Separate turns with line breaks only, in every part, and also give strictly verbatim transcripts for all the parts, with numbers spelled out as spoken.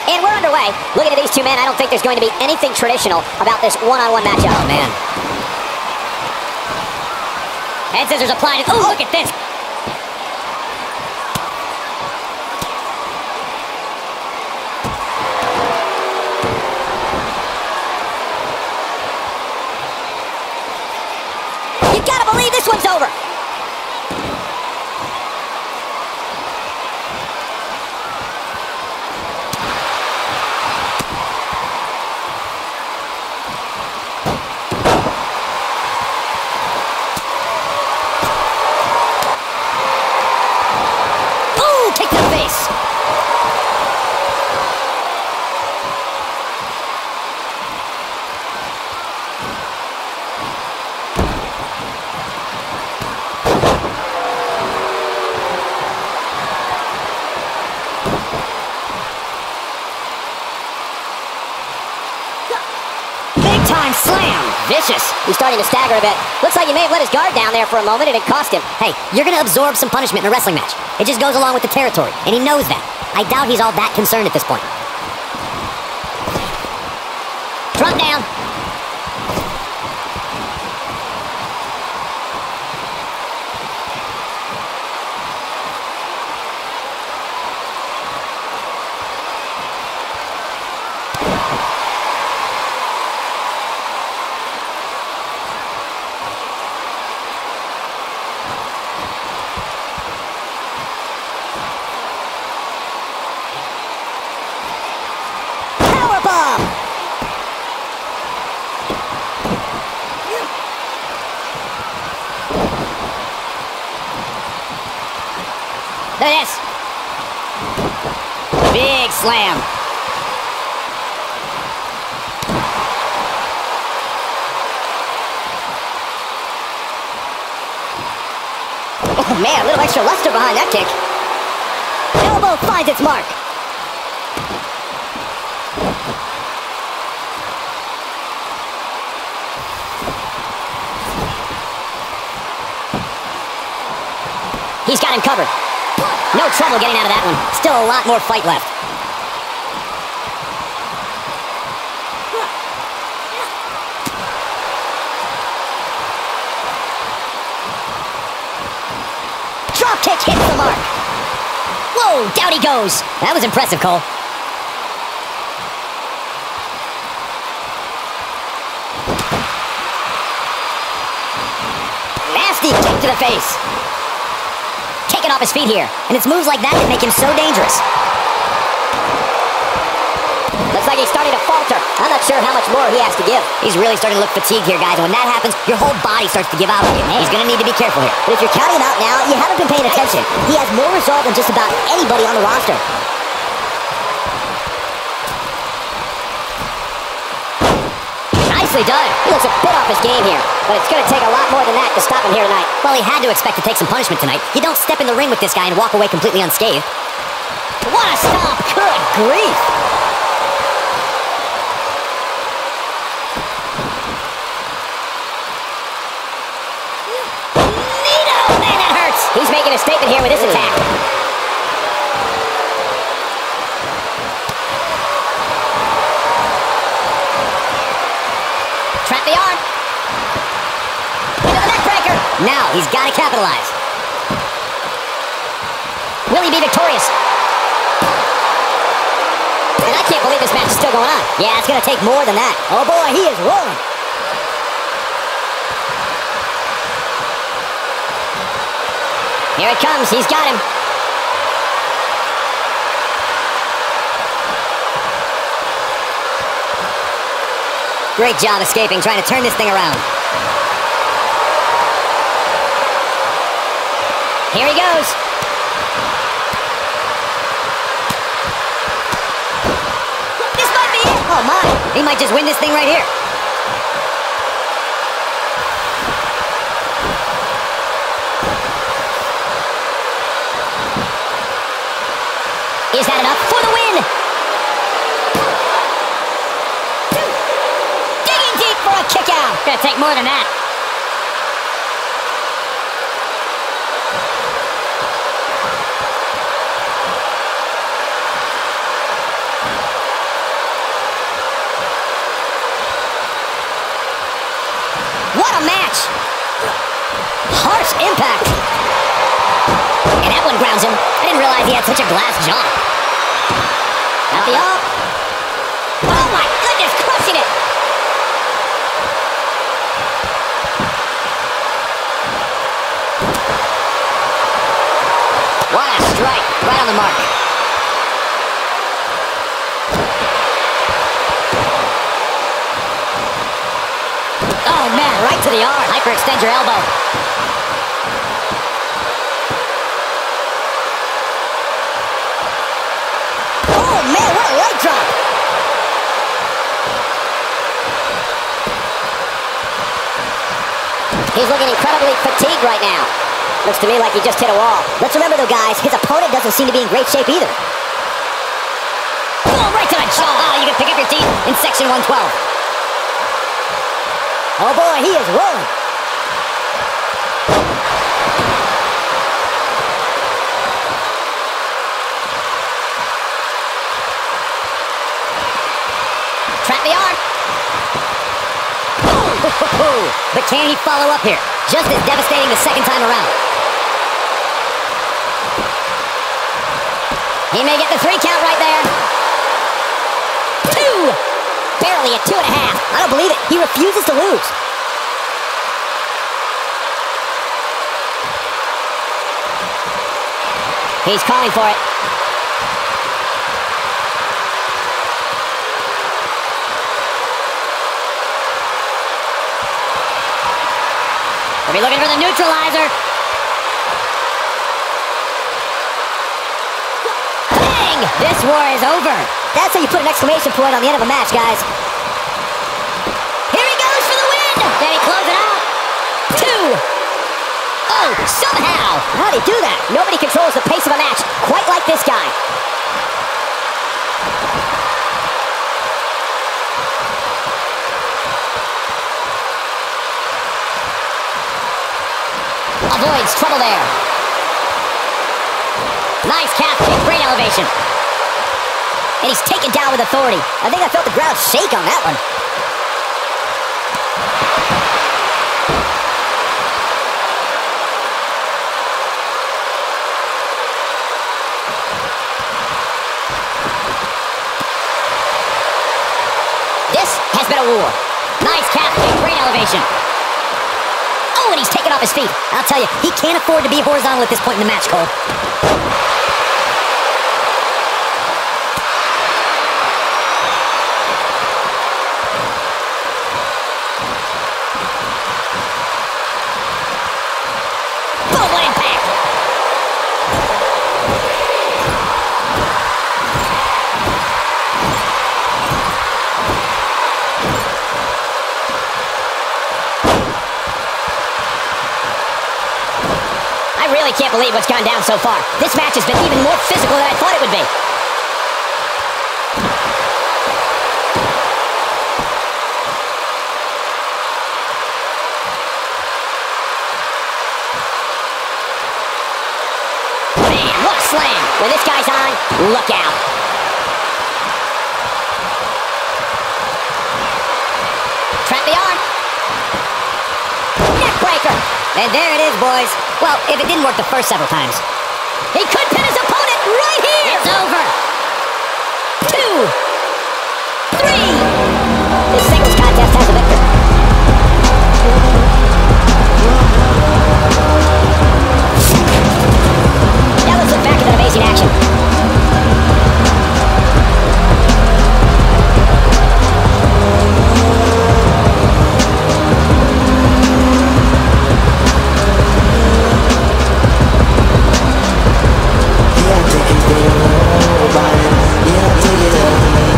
And we're underway. Looking at these two men, I don't think there's going to be anything traditional about this one-on-one matchup.
Oh, man.
Head scissors applied. Oh, look at this. You gotta believe this one's over. Time slam. Vicious. He's starting to stagger a bit. Looks like he may have let his guard down there for a moment and it cost him.
Hey, you're going to absorb some punishment in a wrestling match. It just goes along with the territory, and he knows that. I doubt he's all that concerned at this point.
Drop down. Look at this. Big slam. Oh man, a little extra luster behind that kick. Elbow finds its mark. He's got him covered. No trouble getting out of that one. Still a lot more fight left. Drop kick hits the mark. Whoa, down he goes. That was impressive, Cole. Nasty kick to the face. Taken off his feet here, and it's moves like that that make him so dangerous. Looks like he's starting to falter. I'm not sure how much more he has to give.
He's really starting to look fatigued here, guys, and when that happens, your whole body starts to give out on you. He's gonna need to be careful here.
But if you're counting him out now, you haven't been paying attention. He has more resolve than just about anybody on the roster. Nicely done. He looks a bit off his game here, but it's going to take a lot more than that to stop him here tonight.
Well, he had to expect to take some punishment tonight. You don't step in the ring with this guy and walk away completely unscathed.
What a stomp! Good grief! Nito! Man, that hurts! He's making a statement here with this attack. Trap the arm. Into the neck breaker.
Now he's got to capitalize.
Will he be victorious? And I can't believe this match is still going on. Yeah, it's going to take more than that. Oh boy, he is rolling. Here it comes. He's got him.
Great job escaping, trying to turn this thing around.
Here he goes. This might be it.
Oh my, he might just win this thing right here.
Is that enough for the win? Digging deep for a kick out. Gonna take more than that. match. Harsh impact. And that one grounds him. I didn't realize he had such a glass jaw. At the up. Oh my goodness, crushing it. What a strike. Right on the mark. Oh man, right to the arm. Hyperextend your elbow. Oh man, what a leg drop. He's looking incredibly fatigued right now. Looks to me like he just hit a wall. Let's remember though, guys, his opponent doesn't seem to be in great shape either. Oh, right to the jaw. Oh, you can pick up your teeth in section one twelve. Oh boy, he is rolling. Trap the arm. Oh, but can he follow up here? Just as devastating the second time around. He may get the three count right there. Two! Barely a two and a half. I don't believe it. He refuses to lose. He's calling for it. We'll be looking for the neutralizer. Bang! This war is over. That's how you put an exclamation point on the end of a match, guys. Here he goes for the win! Did he close it out? Two! Oh, somehow! How'd he do that? Nobody controls the pace of a match quite like this guy. Avoids trouble there. Nice calf kick, great elevation. And he's taken down with authority. I think I felt the ground shake on that one. This has been a war. Nice calf kick, great elevation. Oh, and he's taken off his feet. I'll tell you, he can't afford to be horizontal at this point in the match, Cole. Boom, what impact! I really can't believe what's gone down so far. This match has been even more physical than I thought it would be. Man, what a slam. When this guy's on, look out. Trap the arm. Neck breaker. And there it is, boys. Well, if it didn't work the first several times. He could pin his opponent right here! It's over! Two! Three! This singles contest has a victor. Now let's look back at that amazing action.
Yeah, take it there, nobody. Yeah, take it there.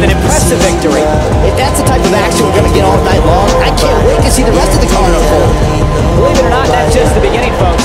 with an impressive victory.
If that's the type of action we're going to get all night long, I can't wait to see the rest of the card unfold.
Believe it or not, that's just the beginning, folks.